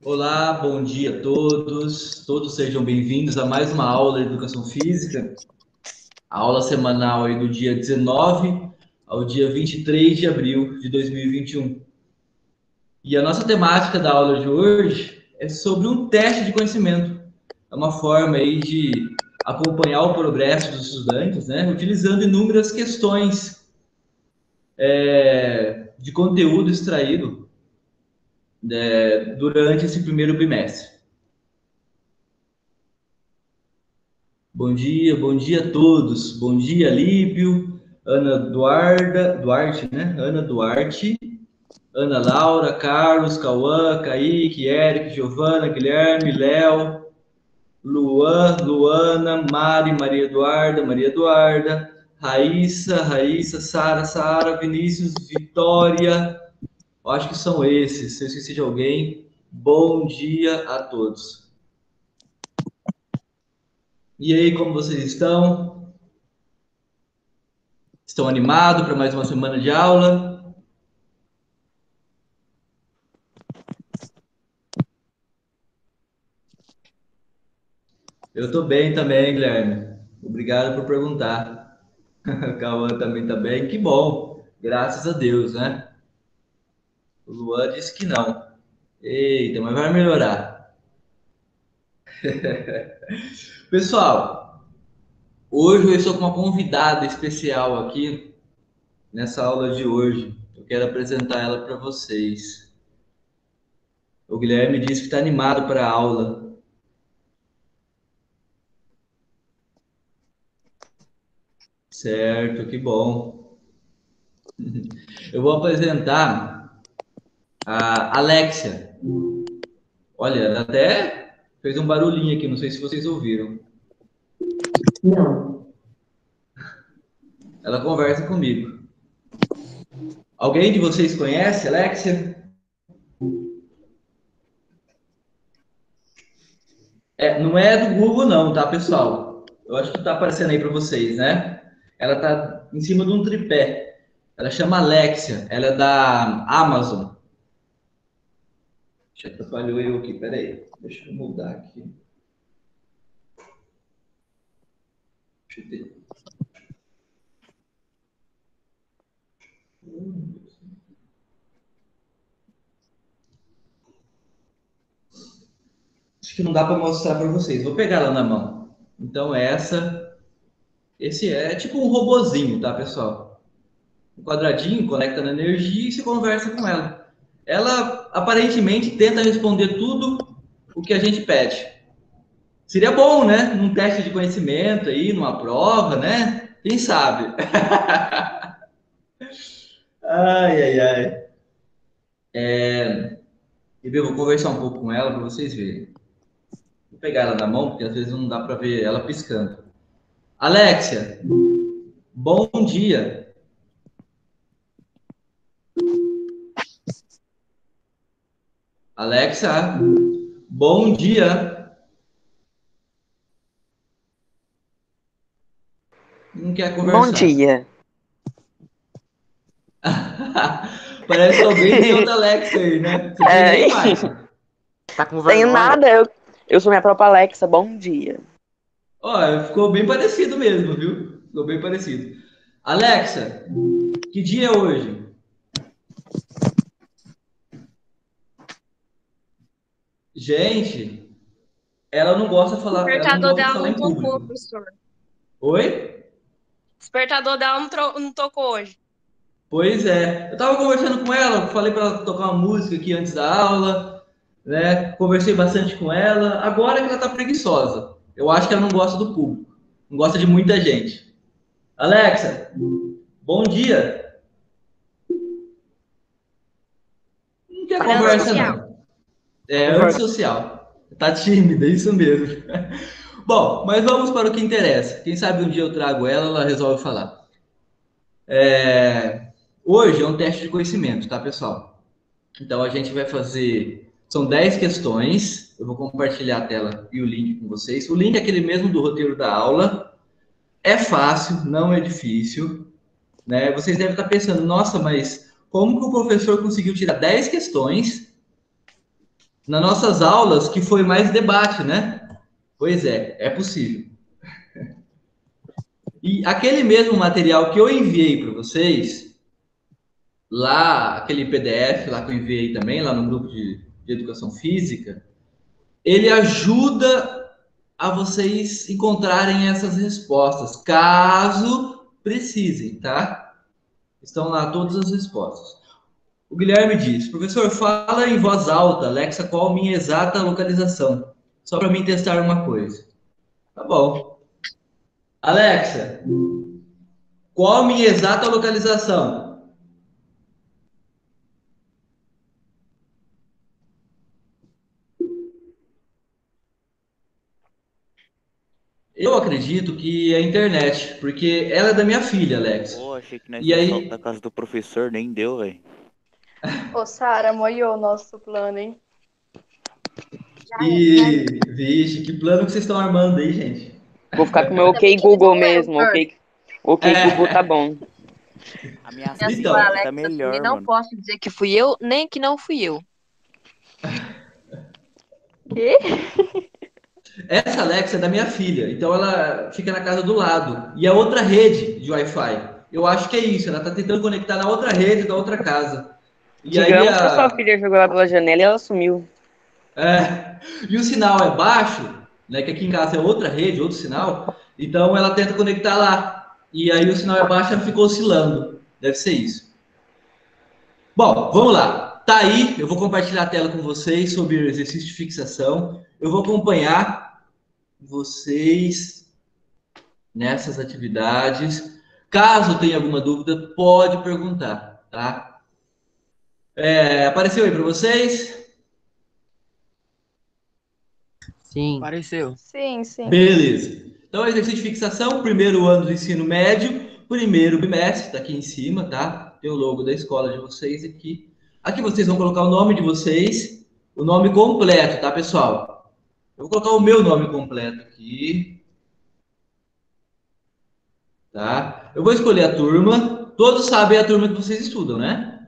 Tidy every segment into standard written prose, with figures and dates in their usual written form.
Olá, bom dia a todos. Todos sejam bem-vindos a mais uma aula de Educação Física. A aula semanal aí do dia 19 ao dia 23 de abril de 2021. E a nossa temática da aula de hoje é sobre um teste de conhecimento. É uma forma aí de acompanhar o progresso dos estudantes, né? Utilizando inúmeras questões de conteúdo extraído durante esse primeiro bimestre. Bom dia a todos. Bom dia, Líbio, Ana Duarte, né? Ana Duarte, Ana Laura, Carlos, Cauã, Kaique, Eric, Giovana, Guilherme, Léo, Luan, Luana, Mari, Maria Eduarda, Raíssa, Sara, Vinícius, Vitória. Eu acho que são esses. Se eu esqueci de alguém, bom dia a todos. E aí, como vocês estão? Estão animados para mais uma semana de aula? Eu estou bem também, Guilherme. Obrigado por perguntar. O Cauã também está bem. Que bom. Graças a Deus, né? O Luan disse que não. Eita, mas vai melhorar. Pessoal, hoje eu estou com uma convidada especial aqui nessa aula de hoje. Eu quero apresentar ela para vocês. O Guilherme disse que está animado para a aula. Certo, que bom. Eu vou apresentar a Alexia. Olha, ela até fez um barulhinho aqui, não sei se vocês ouviram. Não. Ela conversa comigo. Alguém de vocês conhece, Alexia? Não é do Google, não, tá, pessoal? Eu acho que tá aparecendo aí para vocês, né? Ela tá em cima de um tripé. Ela chama Alexia, ela é da Amazon. Já atrapalhou eu aqui, peraí. Deixa eu mudar aqui. Deixa eu ter. Acho que não dá para mostrar para vocês. Vou pegar ela na mão. Então, esse é tipo um robozinho, tá, pessoal? Um quadradinho, conecta na energia e se conversa com ela. Ela aparentemente tenta responder tudo o que a gente pede. Seria bom, né? Num teste de conhecimento aí, numa prova, né? Quem sabe? Ai, ai, ai. E eu vou conversar um pouco com ela para vocês verem. Vou pegar ela na mão, porque às vezes não dá para ver ela piscando. Alexia, bom dia. Alexa, bom dia. Não quer Bom conversar. dia. Parece alguém tem outra Alexa aí, né? Você tem É, aí, Mai? Tá com tenho vergonha? nada, eu sou minha própria Alexa. Bom dia. Olha, ficou bem parecido mesmo, viu? Ficou bem parecido. Alexa, que dia é hoje? Gente, O ela não despertador gosta de dela falar não em tocou, público. professor. O Oi? despertador dela não tocou hoje. Pois é. Eu tava conversando com ela, falei para ela tocar uma música aqui antes da aula, né? Conversei bastante com ela. Agora que ela tá preguiçosa. Eu acho que ela não gosta do público. Não gosta de muita gente. Alexa, bom dia. Não quer Ela é conversa, antissocial. não. É antissocial. Tá tímida, isso mesmo. Bom, mas vamos para o que interessa. Quem sabe um dia eu trago ela, ela resolve falar. Hoje é um teste de conhecimento, tá, pessoal? Então a gente vai fazer. São 10 questões. Eu vou compartilhar a tela e o link com vocês. O link é aquele mesmo do roteiro da aula. É fácil, não é difícil. Né? Vocês devem estar pensando, nossa, mas como que o professor conseguiu tirar 10 questões nas nossas aulas que foi mais debate, né? Pois é possível. E aquele mesmo material que eu enviei para vocês, lá, aquele PDF lá que eu enviei também, lá no grupo de educação física, ele ajuda a vocês encontrarem essas respostas, caso precisem, tá? Estão lá todas as respostas. O Guilherme diz, professor, fala em voz alta, Alexa, qual a minha exata localização? Só para mim testar uma coisa. Tá bom. Alexa, qual a minha exata localização? Eu acredito que é a internet, porque ela é da minha filha, Alexa. Pô, achei que nós E ia soltar aí, a casa do professor, nem deu, velho. Ô, Sara, moiou o nosso plano, hein? vixe, que plano que vocês estão armando aí, gente? Vou ficar com o meu Ainda bem OK que ele Google não é o mesmo. OK Google tá bom. A minha Minha filha Então. senhora tá Alexa, melhor, não mano. posso dizer que fui eu, nem que não fui eu. Quê? Essa Alexa é da minha filha, então ela fica na casa do lado. E é outra rede de Wi-Fi. Eu acho que é isso, ela está tentando conectar na outra rede da outra casa. E aí Digamos que a sua filha jogou lá pela janela e ela sumiu. e o sinal é baixo, né? Que aqui em casa é outra rede, outro sinal. Então ela tenta conectar lá. E aí o sinal é baixo e ela ficou oscilando. Deve ser isso. Bom, vamos lá. Tá aí, eu vou compartilhar a tela com vocês sobre o exercício de fixação. Eu vou acompanhar vocês nessas atividades. Caso tenha alguma dúvida, pode perguntar, tá? Apareceu aí para vocês? Sim. Apareceu. Sim, sim. Beleza. Então, exercício de fixação, primeiro ano do ensino médio, primeiro bimestre, tá aqui em cima, tá? Tem o logo da escola de vocês aqui. Aqui vocês vão colocar o nome de vocês, o nome completo, tá, pessoal? Eu vou colocar o meu nome completo aqui. Tá? Eu vou escolher a turma. Todos sabem a turma que vocês estudam, né?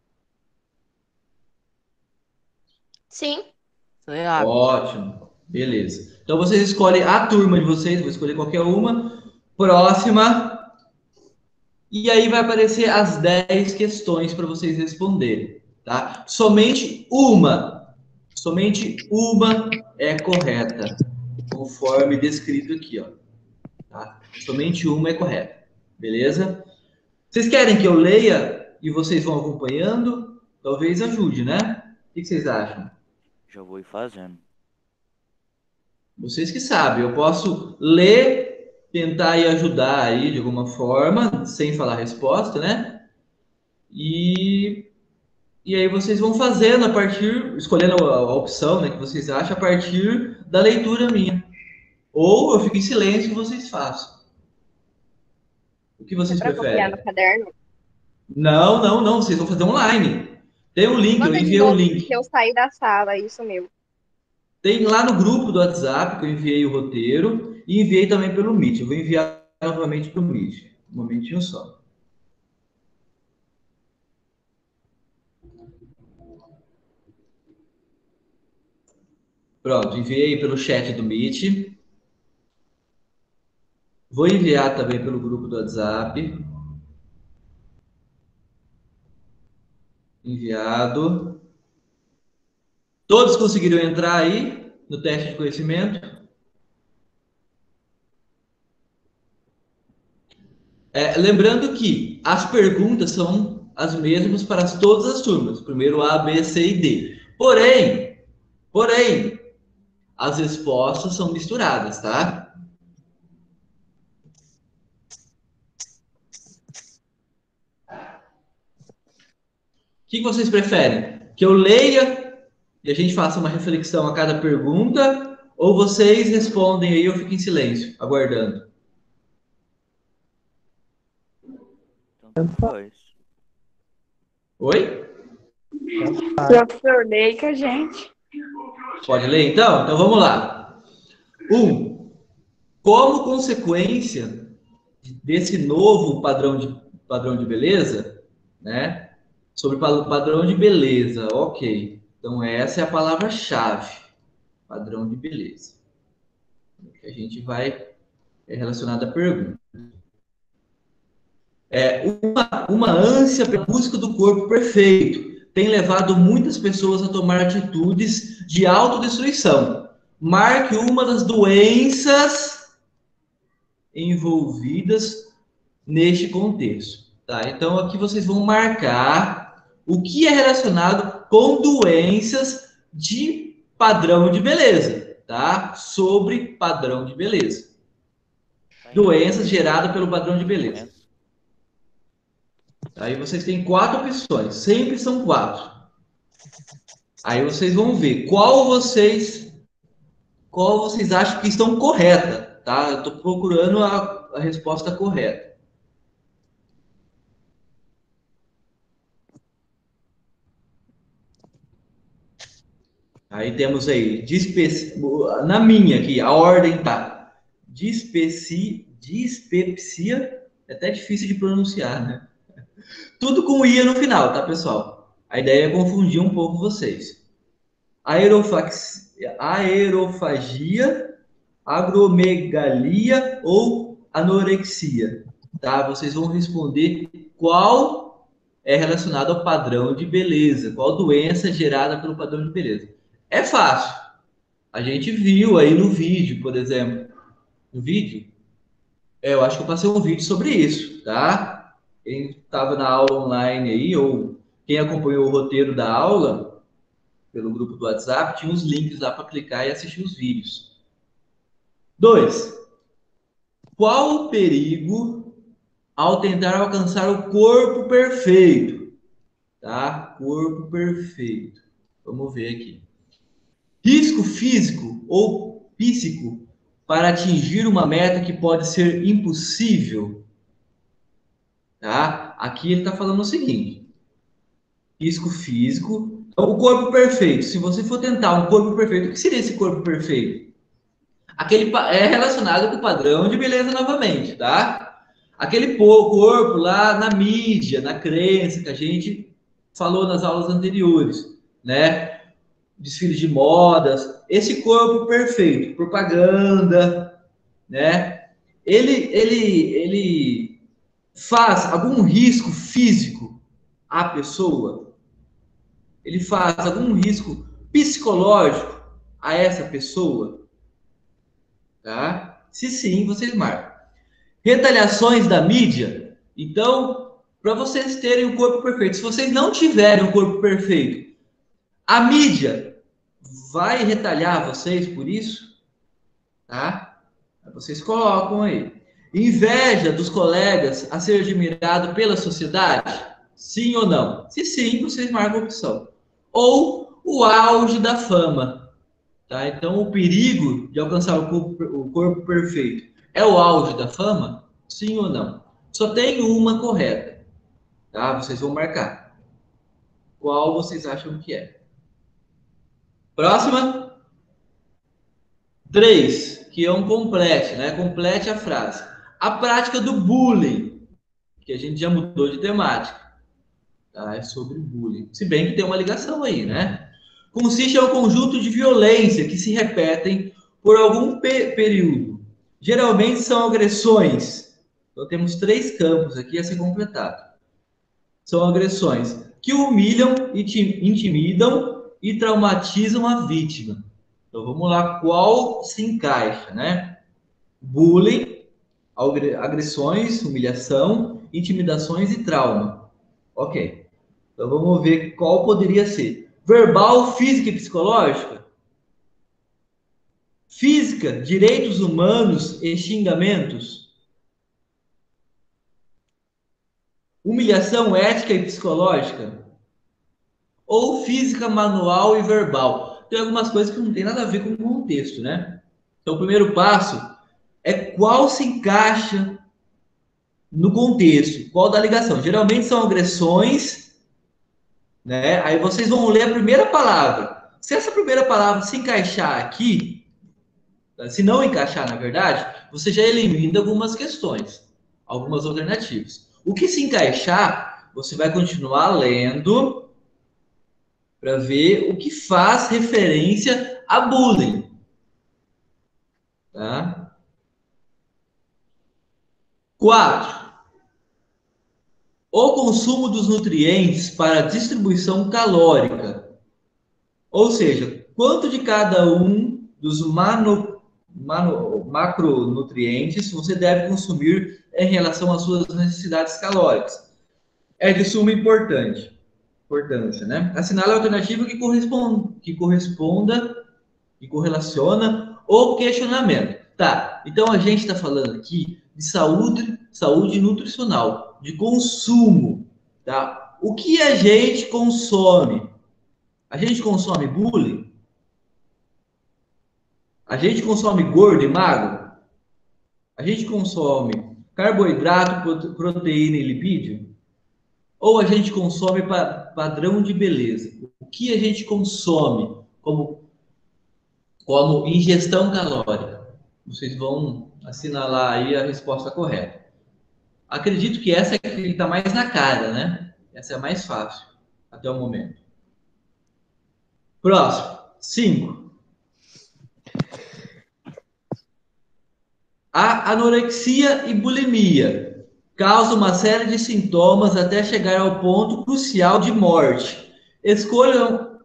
Sim. Ótimo. Beleza. Então vocês escolhem a turma de vocês, vou escolher qualquer uma. Próxima. E aí vai aparecer as 10 questões para vocês responderem, tá? Somente uma é correta, conforme descrito aqui, ó. Tá? Somente uma é correta. Beleza? Vocês querem que eu leia e vocês vão acompanhando? Talvez ajude, né? O que vocês acham? Já vou ir fazendo. Vocês que sabem, eu posso ler, tentar ir ajudar aí de alguma forma, sem falar a resposta, né? E aí vocês vão fazendo a partir, escolhendo a opção, né, que vocês acham, a partir da leitura minha. Ou eu fico em silêncio e vocês façam. O que vocês Pra copiar preferem? no caderno? Não, vocês vão fazer online. Tem um link, eu Manda de enviei o novo, link. porque eu saí da sala, isso meu. Tem lá no grupo do WhatsApp que eu enviei o roteiro e enviei também pelo Meet. Eu vou enviar novamente pelo Meet. Um momentinho só. Pronto, enviei pelo chat do Meet. Vou enviar também pelo grupo do WhatsApp. Enviado. Todos conseguiram entrar aí no teste de conhecimento? Lembrando que as perguntas são as mesmas para todas as turmas. Primeiro A, B, C e D. Porém, as respostas são misturadas, tá? O que vocês preferem? Que eu leia e a gente faça uma reflexão a cada pergunta? Ou vocês respondem aí e eu fico em silêncio, aguardando? Tanto faz. Oi? Professor, leia com a gente. Pode ler então? Então vamos lá. 1. Como consequência desse novo padrão de beleza, né? Sobre padrão de beleza, ok. Então, essa é a palavra-chave, padrão de beleza. Que a gente vai relacionado à pergunta. Uma ânsia pela busca do corpo perfeito tem levado muitas pessoas a tomar atitudes de autodestruição. Marque uma das doenças envolvidas neste contexto. Tá? Então, aqui vocês vão marcar o que é relacionado com doenças de padrão de beleza, tá? Sobre padrão de beleza. Doenças geradas pelo padrão de beleza. Aí vocês têm 4 opções, sempre são 4. Aí vocês vão ver qual vocês acham que estão correta, tá? Eu estou procurando a resposta correta. Aí temos aí, na minha aqui, a ordem tá dispepsia, é até difícil de pronunciar, né? Tudo com ia no final, tá, pessoal? A ideia é confundir um pouco vocês. Aerofagia, agromegalia ou anorexia, tá? Vocês vão responder qual é relacionado ao padrão de beleza, qual doença gerada pelo padrão de beleza. É fácil. A gente viu aí no vídeo, por exemplo. No vídeo? Eu acho que eu passei um vídeo sobre isso, tá? Quem estava na aula online aí, ou quem acompanhou o roteiro da aula, pelo grupo do WhatsApp, tinha uns links lá para clicar e assistir os vídeos. 2. Qual o perigo ao tentar alcançar o corpo perfeito? Tá? Corpo perfeito. Vamos ver aqui. Risco físico ou psíquico para atingir uma meta que pode ser impossível? Tá? Aqui ele está falando o seguinte. Risco físico. Então, o corpo perfeito. Se você for tentar um corpo perfeito, o que seria esse corpo perfeito? Aquele é relacionado com o padrão de beleza novamente, tá? Aquele corpo lá na mídia, na crença que a gente falou nas aulas anteriores, né? Desfiles de modas, esse corpo perfeito, propaganda, né? Ele faz algum risco físico à pessoa? Ele faz algum risco psicológico a essa pessoa? Tá? Se sim, vocês marcam. Retaliações da mídia. Então, para vocês terem um corpo perfeito, se vocês não tiverem um corpo perfeito, a mídia vai retalhar vocês por isso? Tá? Vocês colocam aí. Inveja dos colegas a ser admirado pela sociedade? Sim ou não? Se sim, vocês marcam a opção. Ou o auge da fama. Tá? Então, o perigo de alcançar o corpo perfeito é o auge da fama? Sim ou não? Só tem uma correta. Tá? Vocês vão marcar. Qual vocês acham que é? Próxima. 3, que é um complete, né? Complete a frase. A prática do bullying, que a gente já mudou de temática. Tá? É sobre bullying. Se bem que tem uma ligação aí, né? Consiste em um conjunto de violência que se repetem por algum período. Geralmente são agressões. Então temos 3 campos aqui a ser completado. São agressões que humilham, intimidam e traumatizam a vítima. Então vamos lá, qual se encaixa, né? Bullying, agressões, humilhação, intimidações e trauma. Ok. Então vamos ver qual poderia ser. Verbal, física e psicológica? Física, direitos humanos e xingamentos? Humilhação ética e psicológica? Ou física, manual e verbal? Tem algumas coisas que não tem nada a ver com o contexto, né? Então, o primeiro passo é qual se encaixa no contexto, qual da ligação. Geralmente são agressões, né? Aí vocês vão ler a primeira palavra. Se essa primeira palavra se encaixar aqui, se não encaixar, na verdade, você já elimina algumas questões, algumas alternativas. O que se encaixar, você vai continuar lendo para ver o que faz referência a bullying. Tá? 4. O consumo dos nutrientes para distribuição calórica. Ou seja, quanto de cada um dos macronutrientes você deve consumir em relação às suas necessidades calóricas. É de suma importância, né? Assinale a alternativa que correlaciona o questionamento. Tá, então a gente está falando aqui de saúde nutricional, de consumo, tá? O que a gente consome? A gente consome bullying? A gente consome gordo e magro? A gente consome carboidrato, proteína e lipídio? Ou a gente consome padrão de beleza? O que a gente consome como ingestão calórica? Vocês vão assinalar aí a resposta correta. Acredito que essa é que está mais na cara, né? Essa é a mais fácil até o momento. Próximo. 5. A anorexia e bulimia causam uma série de sintomas até chegar ao ponto crucial de morte. Escolha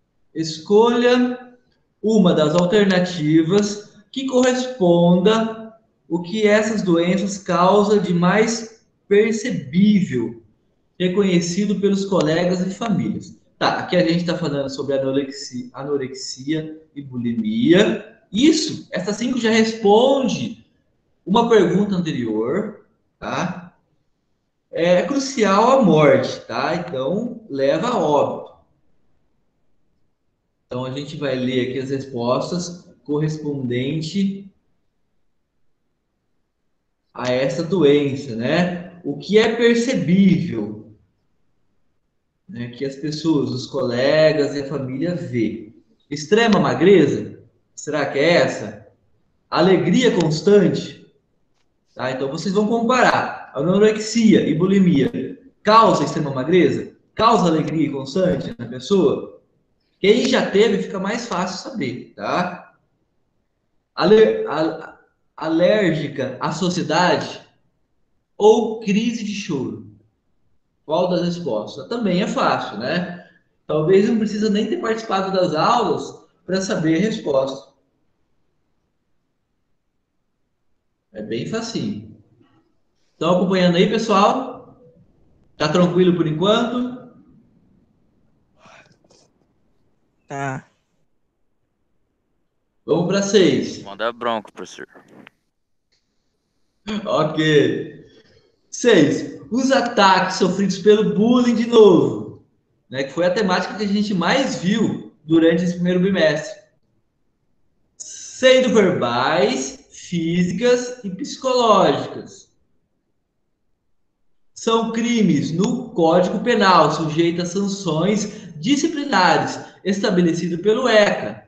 uma das alternativas que corresponda o que essas doenças causam de mais percebível, reconhecido pelos colegas e famílias. Tá, aqui a gente está falando sobre anorexia e bulimia. Essa 5 já responde uma pergunta anterior, tá? É crucial a morte, tá? Então, leva a óbito. Então, a gente vai ler aqui as respostas correspondentes a essa doença, né? O que é percebível, né? Que as pessoas, os colegas e a família vê. Extrema magreza? Será que é essa? Alegria constante? Tá? Então, vocês vão comparar. Anorexia e bulimia causa extrema magreza? Causa alegria constante na pessoa? Quem já teve, fica mais fácil saber, tá? Alérgica à sociedade ou crise de choro? Qual das respostas? Também é fácil, né? Talvez não precisa nem ter participado das aulas para saber a resposta. É bem facinho. Estão acompanhando aí, pessoal? Tá tranquilo por enquanto? Tá. Vamos para 6. Manda bronca, professor. Ok. 6. Os ataques sofridos pelo bullying de novo, né? Que foi a temática que a gente mais viu durante esse primeiro bimestre. Sendo verbais, físicas e psicológicas. São crimes no Código Penal, sujeitos a sanções disciplinares estabelecidas pelo ECA.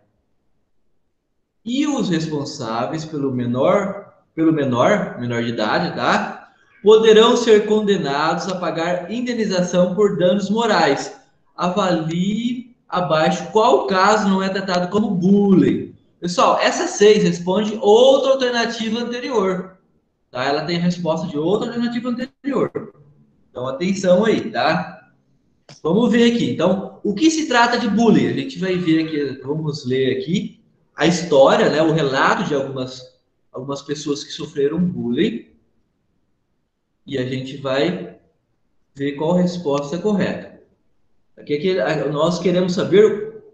E os responsáveis pelo menor de idade, tá? Poderão ser condenados a pagar indenização por danos morais. Avalie abaixo qual caso não é tratado como bullying. Pessoal, essa 6 responde outra alternativa anterior. Tá? Ela tem resposta de outra alternativa anterior. Então, atenção aí, tá? Vamos ver aqui. Então, o que se trata de bullying? A gente vai ver aqui, vamos ler aqui a história, né? O relato de algumas pessoas que sofreram bullying. E a gente vai ver qual resposta é correta. Aqui nós queremos saber,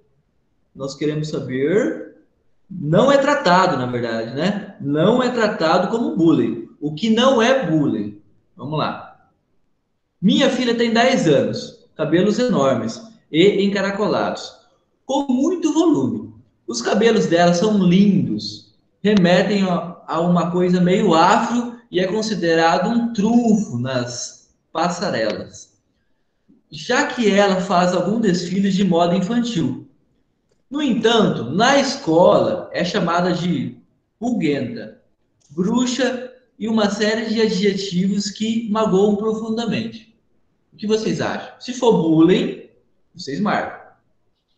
não é tratado, na verdade, né? Não é tratado como bullying. O que não é bullying? Vamos lá. Minha filha tem 10 anos, cabelos enormes e encaracolados, com muito volume. Os cabelos dela são lindos, remetem a uma coisa meio afro e é considerado um trunfo nas passarelas, já que ela faz algum desfile de moda infantil. No entanto, na escola é chamada de pulguenta, bruxa e uma série de adjetivos que magoam profundamente. O que vocês acham? Se for bullying, vocês marcam.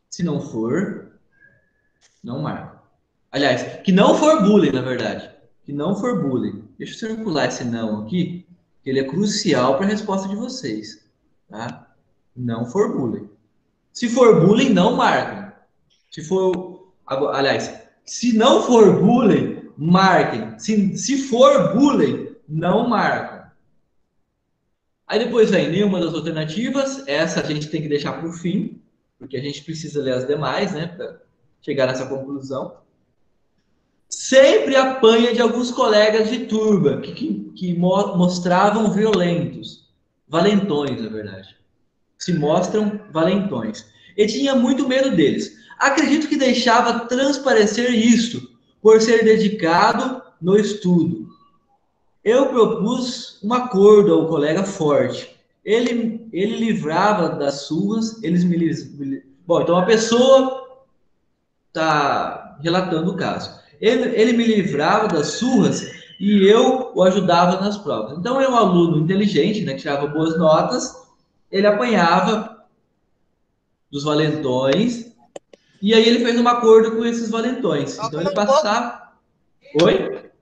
Se não for, não marca. Aliás, que não for bullying, na verdade. Que não for bullying. Deixa eu circular esse não aqui, que ele é crucial para a resposta de vocês. Tá? Não for bullying. Se for bullying, não marquem. Se for, aliás, se não for bullying, marquem. Se for bullying, não marcam. Aí depois vem nenhuma das alternativas. Essa a gente tem que deixar para o fim, porque a gente precisa ler as demais, né, para chegar nessa conclusão. Sempre apanha de alguns colegas de turma que mostravam violentos, valentões, na verdade. Se mostram valentões. E tinha muito medo deles. Acredito que deixava transparecer isso por ser dedicado no estudo. Eu propus um acordo ao colega forte. Ele livrava das suas, eles me... Bom, então a pessoa está relatando o caso. Ele me livrava das surras e eu o ajudava nas provas. Então, é um aluno inteligente, né, que tirava boas notas, ele apanhava dos valentões, e aí ele fez um acordo com esses valentões. Então, ele passava... Oi?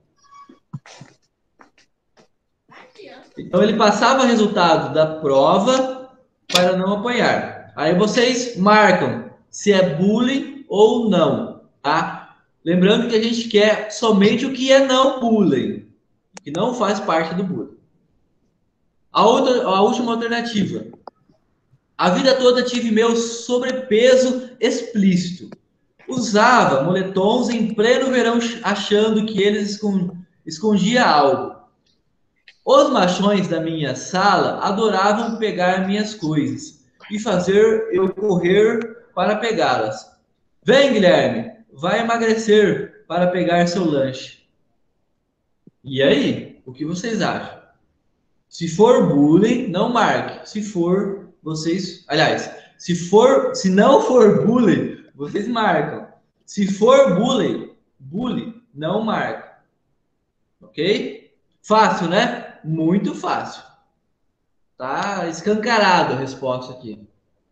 Então, ele passava o resultado da prova para não apanhar. Aí vocês marcam se é bullying ou não, tá? Lembrando que a gente quer somente o que é não bullying, que não faz parte do bullying. A última alternativa. A vida toda tive meu sobrepeso explícito. Usava moletons em pleno verão achando que eles escondia algo. Os machões da minha sala adoravam pegar minhas coisas e fazer eu correr para pegá-las. Vem, Guilherme, vai emagrecer para pegar seu lanche. E aí, o que vocês acham? Se for bullying, não marque. Se for, vocês... Aliás, se não for bullying, vocês marcam. Se for bullying, não marca. Ok? Fácil, né? Muito fácil. Tá escancarado a resposta aqui.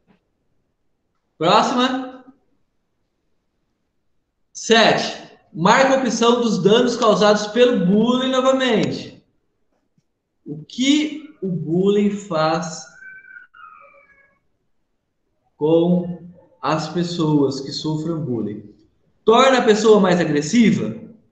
Próxima. 7. Marca a opção dos danos causados pelo bullying novamente. O que o bullying faz com as pessoas que sofrem bullying? Torna a pessoa mais agressiva?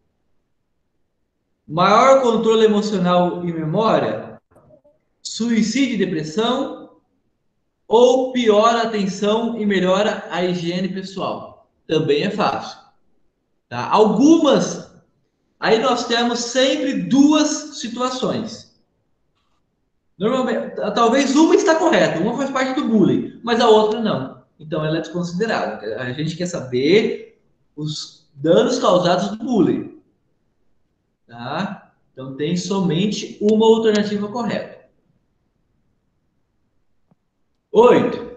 Maior controle emocional e memória? Suicídio e depressão? Ou piora a atenção e melhora a higiene pessoal? Também é fácil. Tá? Algumas, aí nós temos sempre duas situações. Normalmente, talvez uma está correta, uma faz parte do bullying, mas a outra não. Então ela é desconsiderada. A gente quer saber os danos causados do bullying. Tá? Então tem somente uma alternativa correta. 8.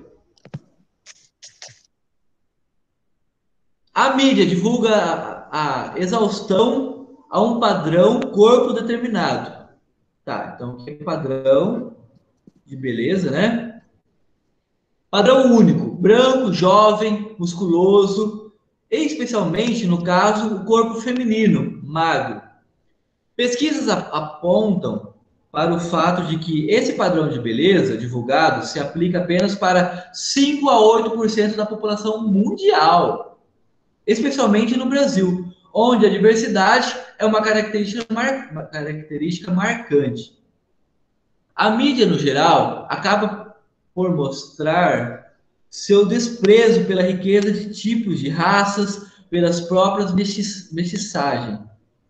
A mídia divulga a exaustão a um padrão corpo determinado. Tá, então que é padrão de beleza, né? Padrão único, branco, jovem, musculoso, e especialmente, no caso, o corpo feminino, magro. Pesquisas apontam para o fato de que esse padrão de beleza divulgado se aplica apenas para 5 a 8% da população mundial, especialmente no Brasil, onde a diversidade é uma característica marcante. A mídia, no geral, acaba por mostrar seu desprezo pela riqueza de tipos de raças, pelas próprias mestiçagens.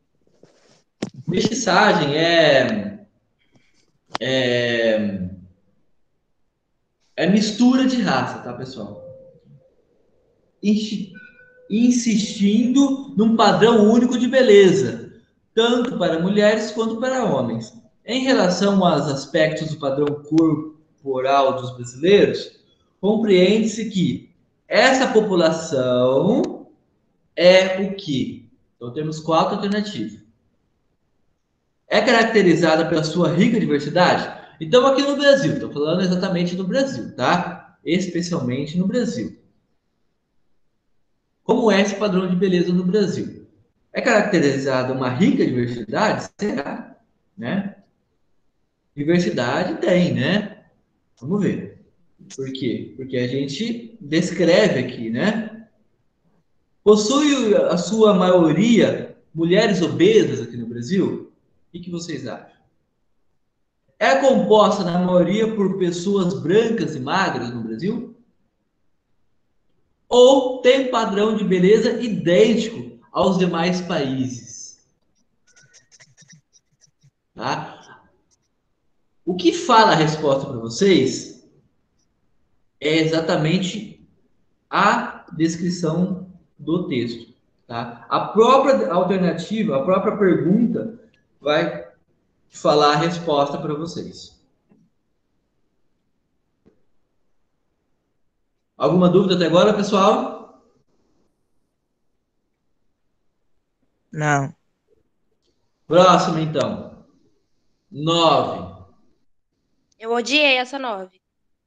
Mestiçagem é mistura de raça, tá, pessoal? Insistindo num padrão único de beleza, tanto para mulheres quanto para homens. Em relação aos aspectos do padrão corporal dos brasileiros, compreende-se que essa população é o quê? Então temos 4 alternativas. É caracterizada pela sua rica diversidade? Então aqui no Brasil, estou falando exatamente no Brasil, tá? Especialmente no Brasil. Como é esse padrão de beleza no Brasil? É caracterizada uma rica diversidade? Será? Né? Diversidade tem, né? Vamos ver. Por quê? Porque a gente descreve aqui, né? Possui a sua maioria mulheres obesas aqui no Brasil? O que vocês acham? É composta na maioria por pessoas brancas e magras no Brasil? Ou tem um padrão de beleza idêntico aos demais países? Tá? O que fala a resposta para vocês é exatamente a descrição do texto. Tá? A própria alternativa, a própria pergunta vai falar a resposta para vocês. Alguma dúvida até agora, pessoal? Não. Próximo, então. 9. Eu odiei essa 9.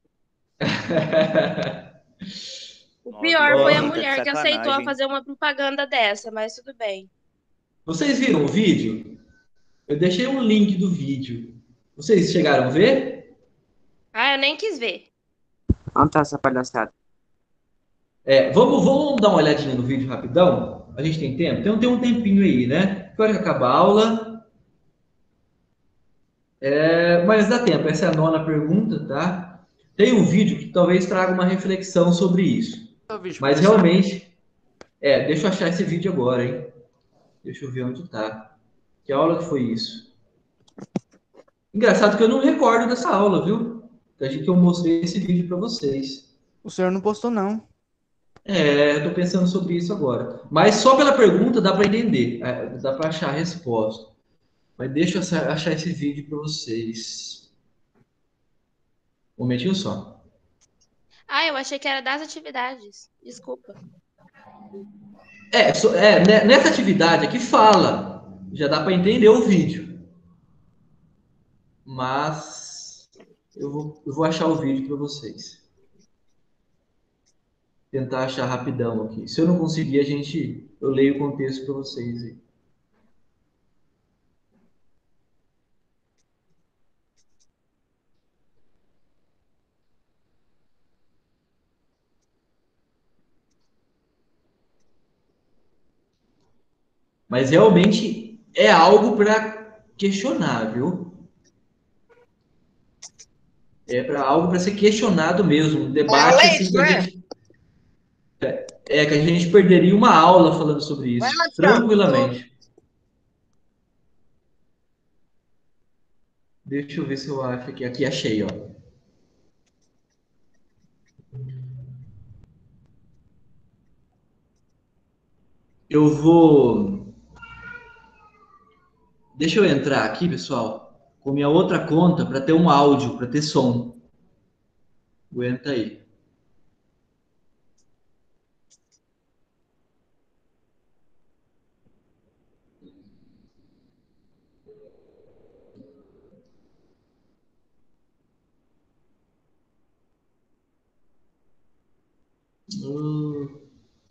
O 9 pior foi a também tá de mulher que aceitou a sacanagem. fazer uma propaganda dessa, mas tudo bem. Vocês viram o vídeo? Eu deixei um link do vídeo. Vocês chegaram a ver? Ah, eu nem quis ver. Onde tá essa palhaçada? Vamos dar uma olhadinha no vídeo rapidão? A gente tem tempo? Tem um tempinho aí, né? Que hora que acaba a aula? Mas dá tempo, essa é a nona pergunta, tá? Tem um vídeo que talvez traga uma reflexão sobre isso. Mas realmente, deixa eu achar esse vídeo agora, hein? Deixa eu ver onde tá. Que aula que foi isso? Engraçado que eu não recordo dessa aula, viu? Que eu mostrei esse vídeo para vocês. O senhor não postou, não. Eu tô pensando sobre isso agora. Mas só pela pergunta dá para entender, dá para achar a resposta. Mas deixa eu achar esse vídeo para vocês. Um momentinho só. Ah, eu achei que era das atividades. Desculpa. Nessa atividade aqui fala. Já dá para entender o vídeo. Mas eu vou achar o vídeo para vocês. Tentar achar rapidão aqui. Se eu não conseguir, eu leio o contexto para vocês aí. Mas realmente é algo para questionar, viu? Algo para ser questionado mesmo, um debate assim que que a gente perderia uma aula falando sobre isso, tranquilamente. Deixa eu ver se eu acho aqui. Aqui achei, ó. Eu vou. Deixa eu entrar aqui, pessoal, com minha outra conta para ter um áudio, para ter som. Aguenta aí. Hum.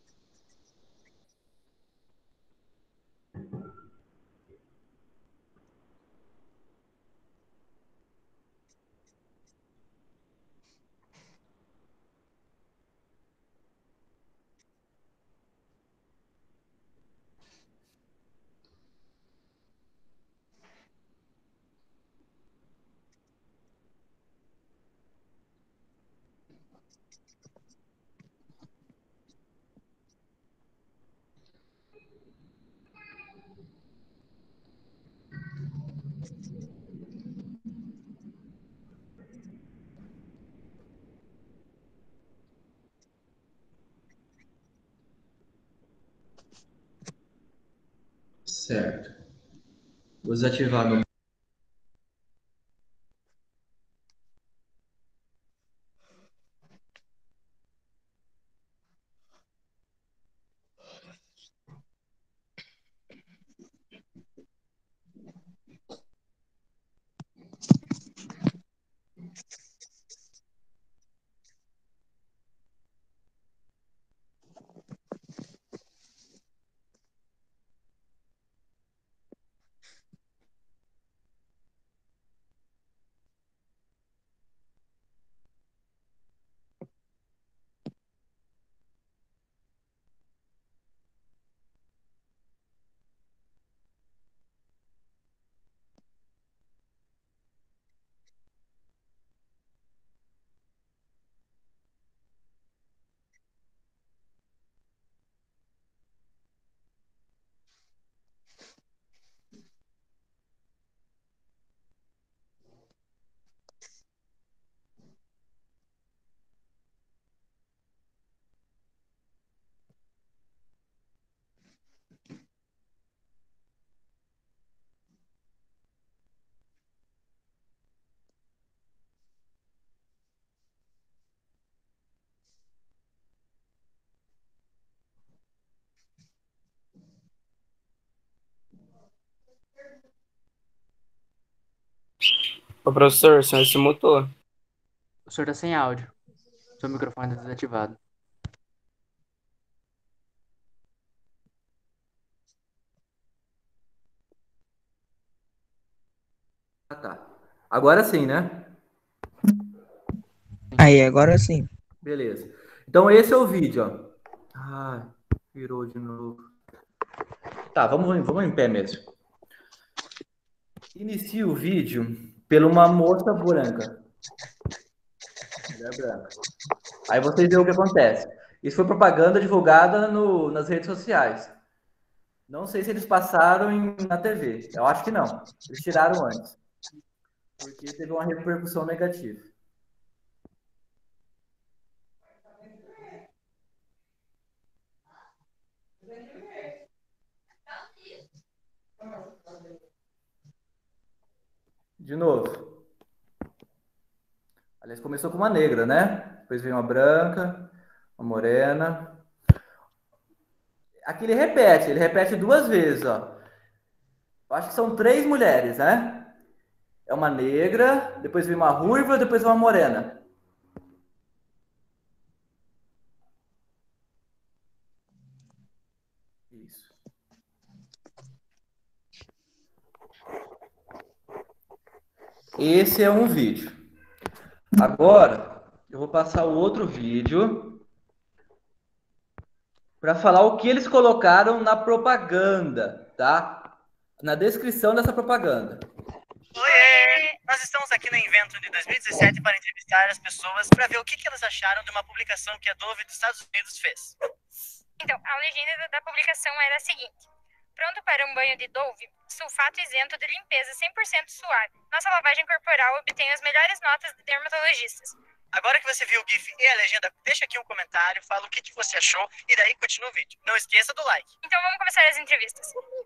Certo. Vou desativar meu. Ô, professor, o senhor se mutou. O senhor tá sem áudio. Seu microfone tá desativado. Ah, tá. Agora sim, né? Aí, agora sim. Beleza. Então esse é o vídeo, ó. Ah, virou de novo. Tá, vamos em pé mesmo. Inicia o vídeo por uma moça branca. Mulher branca. Aí vocês veem o que acontece. Isso foi propaganda divulgada nas redes sociais. Não sei se eles passaram na TV. Eu acho que não. Eles tiraram antes. Porque teve uma repercussão negativa. De novo. Aliás, começou com uma negra, né? Depois veio uma branca, uma morena. Aqui ele repete duas vezes, ó. Eu acho que são 3 mulheres, né? É uma negra, depois vem uma ruiva, depois uma morena. Isso. Esse é um vídeo. Agora, eu vou passar o outro vídeo para falar o que eles colocaram na propaganda, tá? Na descrição dessa propaganda. Oiê! Nós estamos aqui no evento de 2017 para entrevistar as pessoas para ver o que elas acharam de uma publicação que a Dove dos Estados Unidos fez. Então, a legenda da publicação era a seguinte: pronto para um banho de Dove, sulfato isento de limpeza 100% suave. Nossa lavagem corporal obtém as melhores notas de dermatologistas. Agora que você viu o GIF e a legenda, deixa aqui um comentário, fala o que você achou e daí continua o vídeo. Não esqueça do like. Então vamos começar as entrevistas.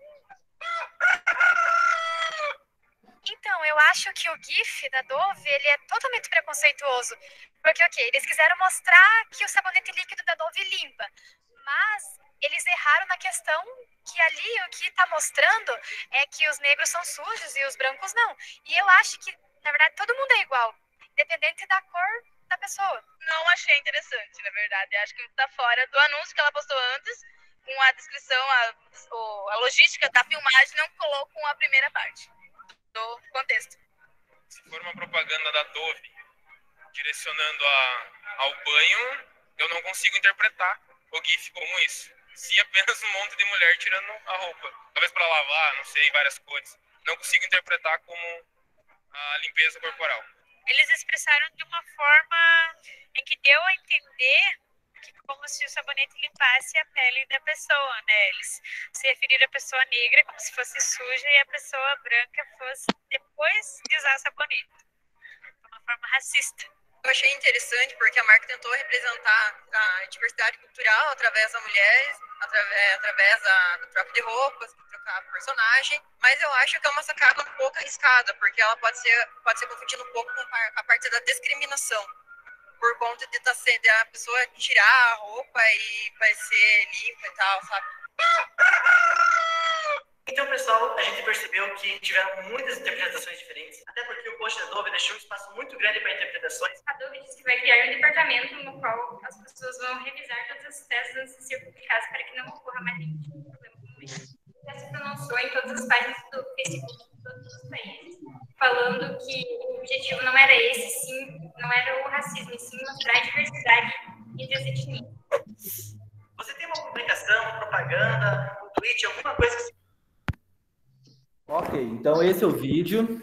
Então, eu acho que o GIF da Dove, ele é totalmente preconceituoso. Porque, ok, eles quiseram mostrar que o sabonete líquido da Dove limpa. Mas eles erraram na questão que ali o que está mostrando é que os negros são sujos e os brancos não. E eu acho que, na verdade, todo mundo é igual, independente da cor da pessoa. Não achei interessante, na verdade. Acho que tá fora do anúncio que ela postou antes, com a descrição, a logística da filmagem, não colocam a primeira parte do contexto. Se for uma propaganda da Dove direcionando ao banho, eu não consigo interpretar o GIF como isso. Se apenas um monte de mulher tirando a roupa. Talvez para lavar, não sei, várias cores. Não consigo interpretar como a limpeza corporal. Eles expressaram de uma forma em que deu a entender que como se o sabonete limpasse a pele da pessoa, né? Eles se referiram à pessoa negra como se fosse suja e a pessoa branca fosse depois de usar o sabonete. De uma forma racista. Eu achei interessante porque a marca tentou representar a diversidade cultural através das mulheres, através da troca de roupas, trocar personagem, mas eu acho que é uma sacada um pouco arriscada, porque ela pode ser confundida um pouco com a parte da discriminação, por conta de a pessoa tirar a roupa e parecer limpa e tal, sabe? Então, pessoal, a gente percebeu que tiveram muitas interpretações diferentes, até porque o post da Dove deixou um espaço muito grande para interpretações. A Dove disse que vai criar um departamento no qual as pessoas vão revisar todas as teses antes de ser publicadas para que não ocorra mais nenhum tipo de problema com isso. Já se pronunciou em todas as páginas do Facebook de todos os países, falando que o objetivo não era esse, sim, não era o racismo, e sim mostrar a diversidade entre as etnias. Você tem uma publicação, uma propaganda, um tweet, alguma coisa assim? Ok, então esse é o vídeo.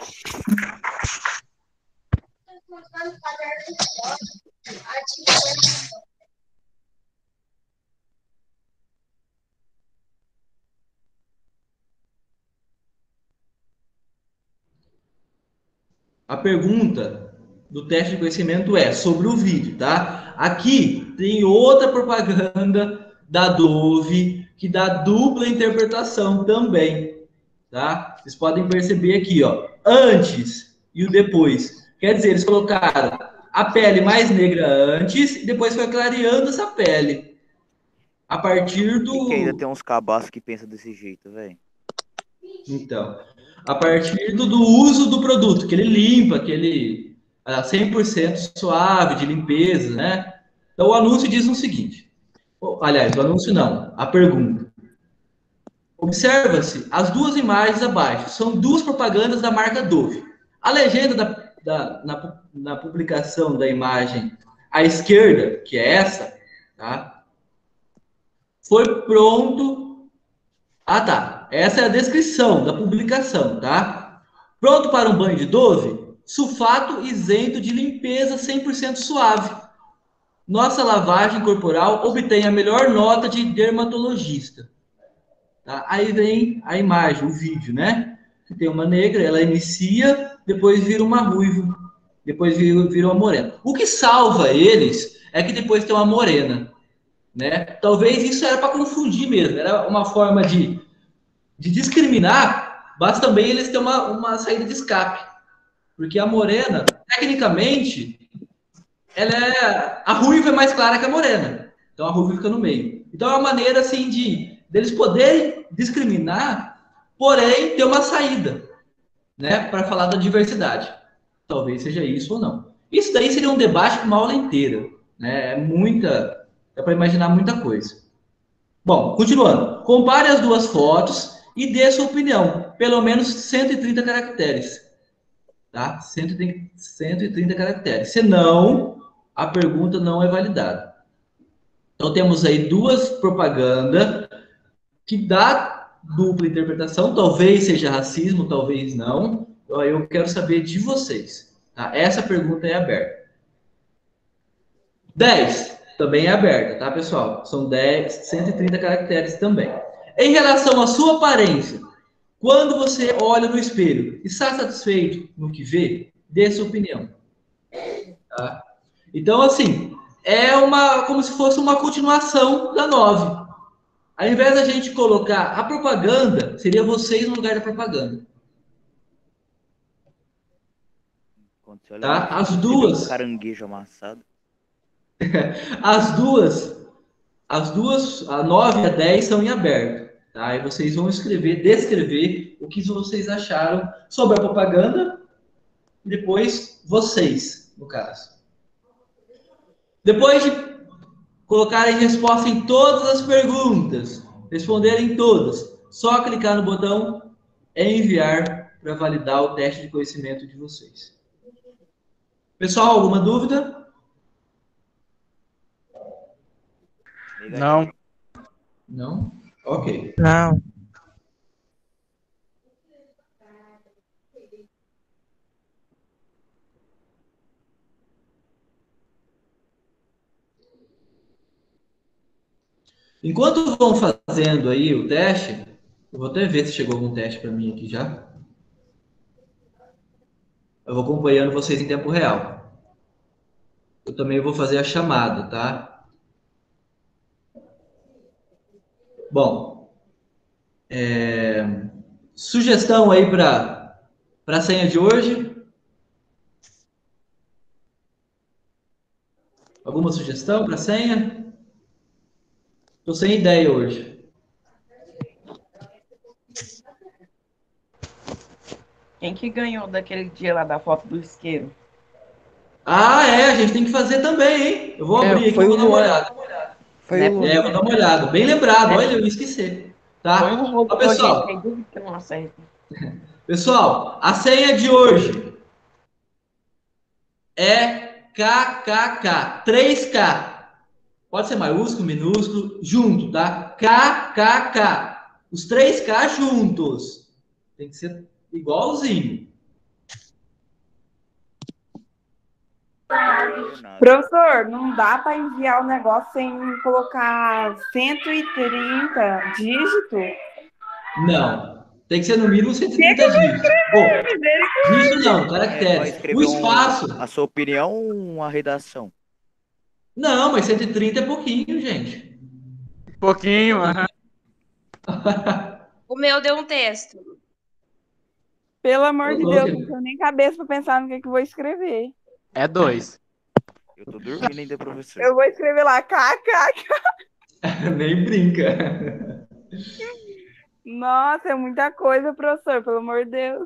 A pergunta do teste de conhecimento é sobre o vídeo, tá? Aqui tem outra propaganda da Dove que dá dupla interpretação também, tá? Vocês podem perceber aqui, ó, antes e o depois. Quer dizer, eles colocaram a pele mais negra antes e depois foi clareando essa pele. A partir do... Por que ainda tem uns cabaços que pensam desse jeito, velho? Então, a partir do uso do produto, que ele limpa, que ele 100% suave, de limpeza, né? Então, o anúncio diz o seguinte, aliás, o anúncio não, a pergunta. Observa-se as duas imagens abaixo, são duas propagandas da marca Dove. A legenda na publicação da imagem à esquerda, que é essa, tá? Foi pronto... Ah, tá. Essa é a descrição da publicação, tá? Pronto para um banho de Dove? Sulfato isento de limpeza 100% suave. Nossa lavagem corporal obtém a melhor nota de dermatologista. Tá? Aí vem a imagem, o vídeo, né? Que tem uma negra, ela inicia, depois vira uma ruiva, depois vira uma morena. O que salva eles é que depois tem uma morena, né? Talvez isso era para confundir mesmo, era uma forma de discriminar, mas também eles têm uma saída de escape. Porque a morena, tecnicamente, a ruiva é mais clara que a morena. Então a ruiva fica no meio. Então é uma maneira assim deles poderem discriminar, porém ter uma saída, né, para falar da diversidade. Talvez seja isso ou não. Isso daí seria um debate com uma aula inteira, né? Dá para imaginar muita coisa. Bom, continuando. Compare as duas fotos e dê sua opinião. Pelo menos 130 caracteres. Tá? 130 caracteres. Senão, a pergunta não é validada. Então, temos aí duas propagandas que dá dupla interpretação. Talvez seja racismo, talvez não. Eu quero saber de vocês. Tá? Essa pergunta é aberta. 10. Também é aberta, tá, pessoal? São 130 caracteres também. Em relação à sua aparência, quando você olha no espelho, está satisfeito no que vê? Dê sua opinião. Tá? Então, assim, como se fosse uma continuação da 9. Ao invés da gente colocar a propaganda, seria vocês no lugar da propaganda. Tá? As duas... Caranguejo amassado. As duas, a 9 e a 10 são em aberto, tá? E vocês vão descrever o que vocês acharam sobre a propaganda e depois vocês, no caso. Depois de colocarem resposta em todas as perguntas, responderem todas, só clicar no botão enviar para validar o teste de conhecimento de vocês. Pessoal, alguma dúvida? Não. Não? Ok. Não. Enquanto vão fazendo aí o teste, eu vou até ver se chegou algum teste para mim aqui já. Eu vou acompanhando vocês em tempo real. Eu também vou fazer a chamada, tá? Bom, sugestão aí para a senha de hoje? Alguma sugestão para a senha? Estou sem ideia hoje. Quem que ganhou daquele dia lá da foto do isqueiro? Ah, a gente tem que fazer também, hein? Eu vou abrir aqui, vou dar uma olhada. Vou dar uma olhada. Bem lembrado, olha, eu ia esquecer. Tá? Ó, pessoal, pessoal, a senha de hoje é KKK, 3K. Pode ser maiúsculo, minúsculo, junto, tá? KKK. Os 3K juntos. Tem que ser igualzinho. Professor, não dá para enviar o negócio sem colocar 130 dígitos? Não. Tem que ser no mínimo 130 dígitos. Bom, dígito não, caracteres. O espaço... A sua opinião ou uma redação? Não, mas 130 é pouquinho, gente. Pouquinho, aham. O meu deu um texto. Pelo amor de Deus, não tenho nem cabeça para pensar no que eu vou escrever. É 2. Eu tô dormindo ainda, professor. Eu vou escrever lá, KKK. Nem brinca. Nossa, é muita coisa, professor, pelo amor de Deus.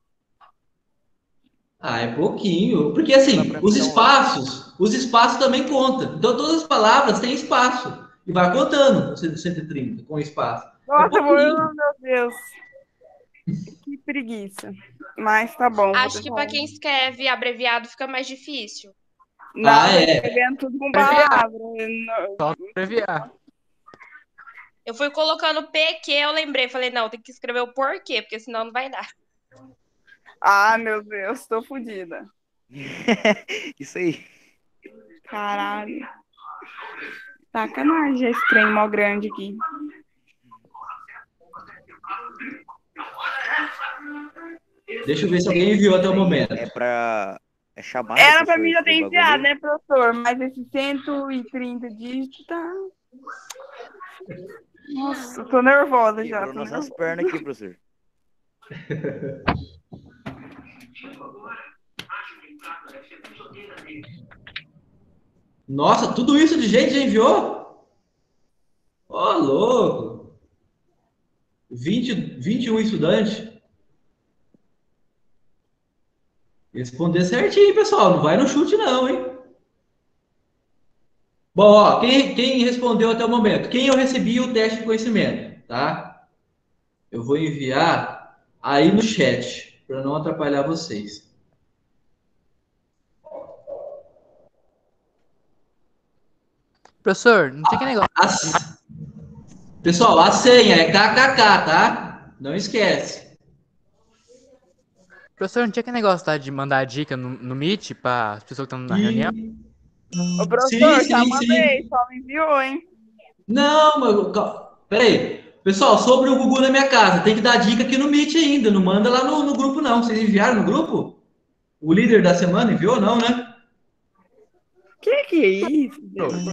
Ah, é pouquinho. Porque assim, os espaços também contam. Então todas as palavras têm espaço. E vai contando o 130 com espaço. É Nossa, pouquinho. meu Deus. Que preguiça. Mas tá bom. Acho que pra quem escreve abreviado fica mais difícil. Não, tô escrevendo tudo com palavra. Só abreviar. Eu fui colocando PQ, eu lembrei. Falei, não, tem que escrever o porquê, porque senão não vai dar. Ah, meu Deus, tô fodida. Isso aí. Caralho. Sacanagem esse trem mó grande aqui. Deixa eu ver se alguém enviou até o momento. É chamada. Era pra mim já ter enviado, né, professor? Mas esse 130 dígitos tá... Nossa, tô nervosa já. Quebrou nossas pernas aqui, professor. Nossa, tudo isso de gente já enviou? Ó, louco. 21 estudantes. Responder certinho, pessoal. Não vai no chute, não, hein? Bom, ó, quem respondeu até o momento? Quem eu recebi o teste de conhecimento, tá? Eu vou enviar aí no chat, para não atrapalhar vocês. Professor, não tem que negócio. Pessoal, a senha é KKK, tá? Não esquece. Professor, não tinha aquele negócio tá, de mandar dica no Meet para as pessoas que estão na reunião? Ô, professor, já mandei, só me enviou, hein? Não, mas... Peraí. Pessoal, sobre o Gugu na minha casa, tem que dar dica aqui no Meet ainda. Não manda lá no grupo, não. Vocês enviaram no grupo? O líder da semana enviou, não, né? Que é isso, Deus?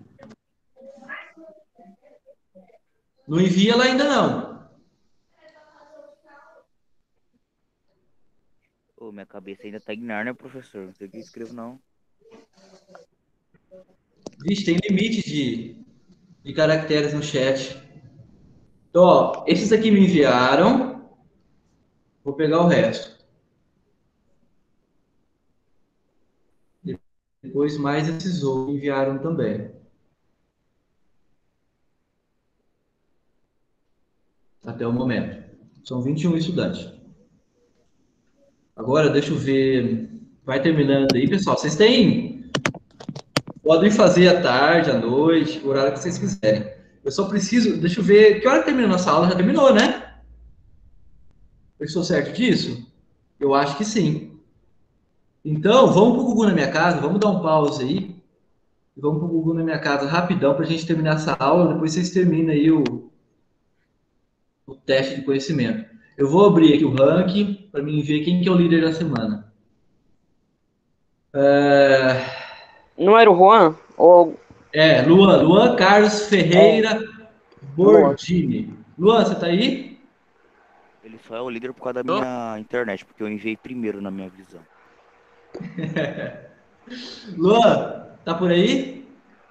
Não envia lá ainda, não. Ô, minha cabeça ainda tá em Nárnia, professor. Não sei o que eu escrevo, não. Vixe, tem limite de caracteres no chat. Então, ó, esses aqui me enviaram. Vou pegar o resto. Depois mais esses outros enviaram também. Até o momento. São 21 estudantes. Agora, deixa eu ver. Vai terminando aí, pessoal. Vocês têm... Podem fazer à tarde, à noite, o horário que vocês quiserem. Eu só preciso... Deixa eu ver... Que hora que termina a nossa aula? Já terminou, né? Eu estou certo disso? Eu acho que sim. Então, vamos para o Gugu na minha casa. Vamos dar um pause aí. Vamos para o Gugu na minha casa rapidão para a gente terminar essa aula. Depois vocês terminam aí o teste de conhecimento. Eu vou abrir aqui o ranking para mim ver quem que é o líder da semana. Não era o Juan? Ou... Luan Carlos Ferreira Bordini. Luan, você tá aí? Ele só é o líder por causa da minha internet, porque eu enviei primeiro na minha visão. Luan, tá por aí?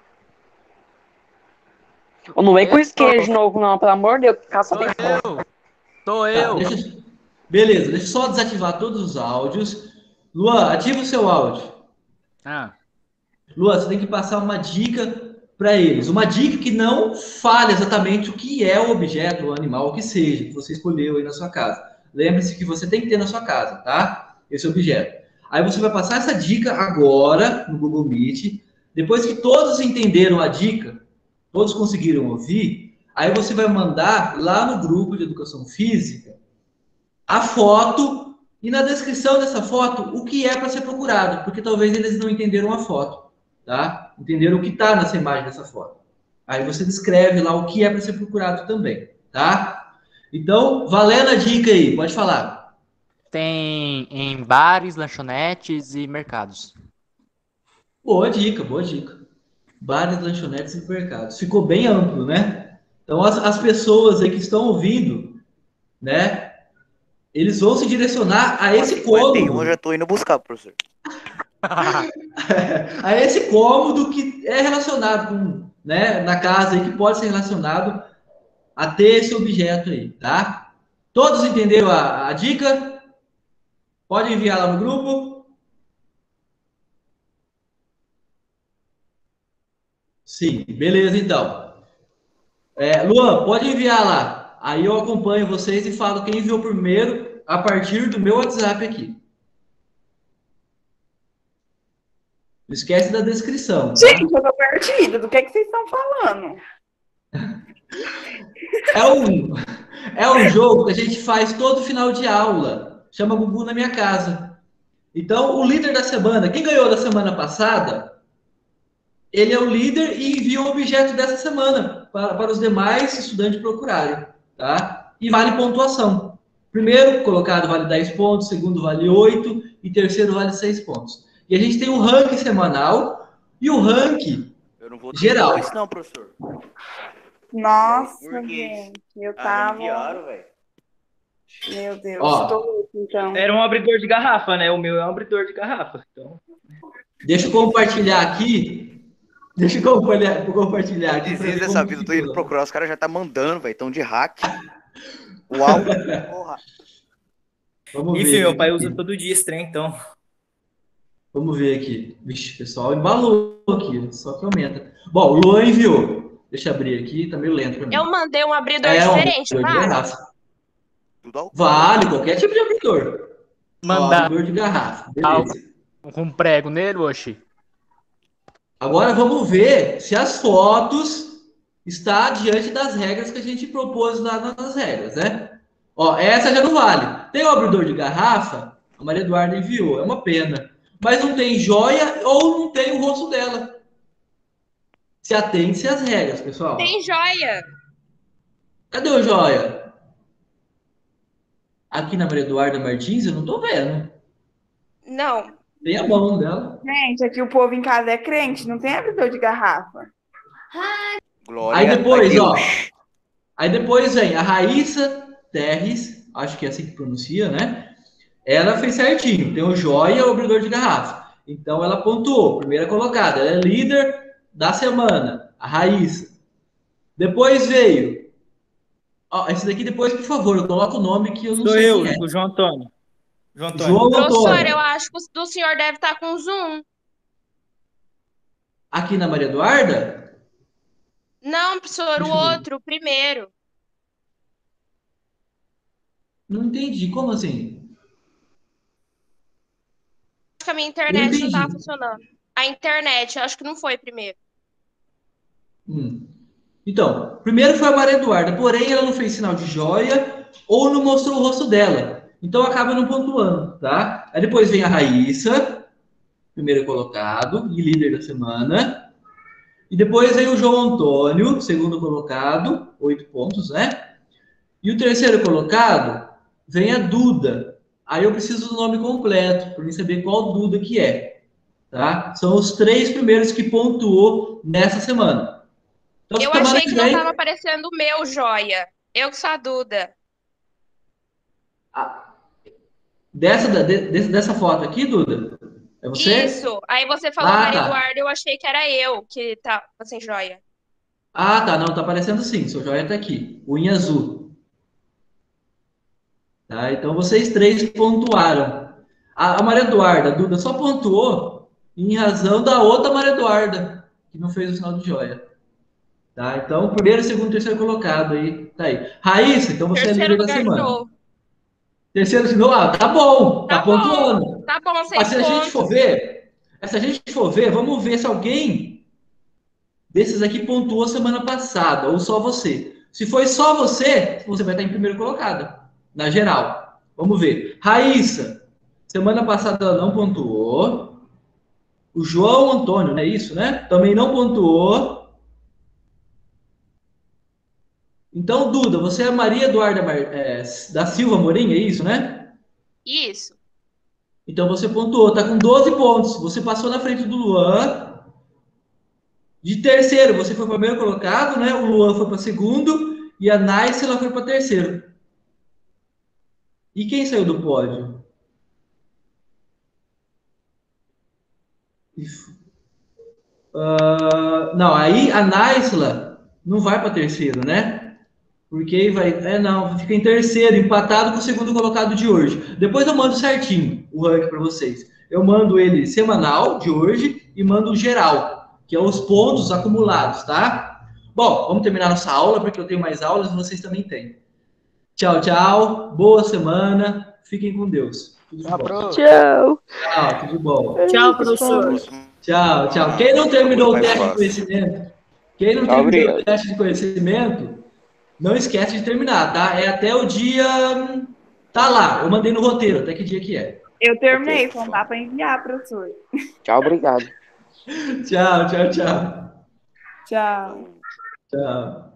Não vem com esquerda de novo, não, pelo amor de Deus. Caça bem. Sou eu. Beleza, deixa eu só desativar todos os áudios. Luan, ativa o seu áudio. Luan, você tem que passar uma dica para eles. Uma dica que não fale exatamente o que é o objeto, o animal, o que seja, que você escolheu aí na sua casa. Lembre-se que você tem que ter na sua casa, tá? Esse objeto. Aí você vai passar essa dica agora no Google Meet. Depois que todos entenderam a dica, todos conseguiram ouvir, aí você vai mandar lá no grupo de educação física a foto e na descrição dessa foto o que é para ser procurado, porque talvez eles não entenderam a foto, tá? Entenderam o que está nessa imagem dessa foto. Aí você descreve lá o que é para ser procurado também, tá? Então, valendo a dica aí, pode falar. Tem em bares, lanchonetes e mercados. Boa dica, boa dica. Bares, lanchonetes e mercados. Ficou bem amplo, né? Então, as pessoas aí que estão ouvindo, né? Eles vão se direcionar a esse cômodo. Eu já estou indo buscar, professor. A esse cômodo que é relacionado com, né, na casa aí, que pode ser relacionado a ter esse objeto aí, tá? Todos entenderam a dica? Pode enviar lá no grupo? Sim, beleza então. Luan, pode enviar lá. Aí eu acompanho vocês e falo quem enviou primeiro a partir do meu WhatsApp aqui. Não esquece da descrição. Tá? Gente, eu tô perdida. Do que vocês estão falando? É um jogo que a gente faz todo final de aula. Chama Gugu na Minha Casa. Então, o líder da semana, quem ganhou da semana passada, ele é o líder e envia um objeto dessa semana para os demais estudantes procurarem. Tá? E vale pontuação. Primeiro colocado vale 10 pontos, segundo vale 8 e terceiro vale 6 pontos. E a gente tem o ranking semanal e o ranking geral. Isso não, professor. Nossa, gente, eu tava... Enviaram, velho. Meu Deus, Ó, estou louco, então. Era um abridor de garrafa, né? O meu é um abridor de garrafa. Então... Deixa eu compartilhar aqui. Deixa eu compartilhar aqui. Desiste dessa vida, eu tô indo procurar, os caras já tá mandando, velho. Tão de hack. Uau, porra. Vamos Enfim, ver meu aqui. pai usa todo dia esse trem, então. Vamos ver aqui. Vixe, pessoal, embalou aqui, só que aumenta. Bom, o Luan enviou. Deixa eu abrir aqui, tá meio lento pra mim. Eu mandei um abridor um diferente, abridor de vale? garrafa. Vale, qualquer tipo de abridor. Mandar Abridor de garrafa, beleza. com prego nele, oxi. Agora vamos ver se as fotos está diante das regras que a gente propôs lá nas regras, né? Ó, essa já não vale. Tem o abridor de garrafa, a Maria Eduarda enviou, é uma pena. Mas não tem joia ou não tem o rosto dela. Se atente às regras, pessoal. Tem joia. Cadê o joia? Aqui na Maria Eduarda Martins, eu não tô vendo. Não. Tem a mão dela. Gente, aqui o povo em casa é crente, não tem abridor de garrafa. Glória Aí depois, a Deus. ó. Aí depois vem a Raíssa Terres, acho que é assim que pronuncia, né? Ela fez certinho. Tem o joia e o abridor de garrafa. Então ela pontuou, primeira colocada. Ela é líder da semana, a Raíssa. Depois veio. Ó, esse daqui depois, por favor, eu coloco o nome que eu não sei quem é. O João Antônio. João Professor, Antônio. eu acho que o do senhor deve estar com zoom. Aqui na Maria Eduarda? Não, professor, o outro, o primeiro. Não entendi. Como assim? Acho que a minha internet não estava funcionando. A internet, acho que não foi primeiro. Então, primeiro foi a Maria Eduarda, porém ela não fez sinal de joia ou não mostrou o rosto dela. Então acaba não pontuando, tá? Aí depois vem a Raíssa, primeiro colocado e líder da semana. E depois vem o João Antônio, segundo colocado, 8 pontos, né? E o terceiro colocado vem a Duda. Aí eu preciso do nome completo, para mim saber qual Duda que é, tá? São os 3 primeiros que pontuou nessa semana. Então, Eu achei que não estava aparecendo o meu joia. Eu que sou a Duda. Dessa foto aqui, Duda? É você? Isso. Aí você falou Maria Eduarda, eu achei que era eu que tava sem joia. Ah, tá. Não, tá aparecendo sim. Seu joia tá aqui. Unha azul. Tá? Então vocês 3 pontuaram. A Maria Eduarda, a Duda, só pontuou em razão da outra Maria Eduarda, que não fez o sinal de joia. Tá? Então, primeiro, segundo, terceiro colocado aí. Tá aí. Raíssa, então você Terceiro é líder da lugar de semana. novo. Terceiro de novo? Ah, tá bom. Tá bom. pontuando. Tá bom, 6 Mas se a gente pontos. for ver, vamos ver se alguém desses aqui pontuou semana passada, ou só você. Se foi só você, você vai estar em primeiro colocado, na geral. Vamos ver. Raíssa, semana passada ela não pontuou. O João Antônio, é isso, né? Também não pontuou. Então, Duda, você é a Maria Eduarda da Silva Morim, é isso, né? Isso. Então você pontuou, tá com 12 pontos. Você passou na frente do Luan. De terceiro, você foi para o primeiro colocado, né? O Luan foi para segundo e a Nice ela foi para terceiro. E quem saiu do pódio? Não, aí a Naisla não vai para terceiro, né? Porque não, fica em terceiro, empatado com o segundo colocado de hoje. Depois eu mando certinho o ranking para vocês. Eu mando ele semanal de hoje e mando o geral, que é os pontos acumulados, tá? Bom, vamos terminar nossa aula, porque eu tenho mais aulas e vocês também têm. Tchau, tchau. Boa semana. Fiquem com Deus. Tudo de bom. Tchau. Tchau, tudo bom. Tchau, professor. Tchau, tchau. Quem não terminou o teste de conhecimento, o teste de conhecimento, não esquece de terminar, tá? É até o dia... Tá lá, eu mandei no roteiro, até que dia que é. Eu terminei, só não dá para enviar, professor. Tchau, obrigado. Tchau, tchau, tchau. Tchau. Tchau.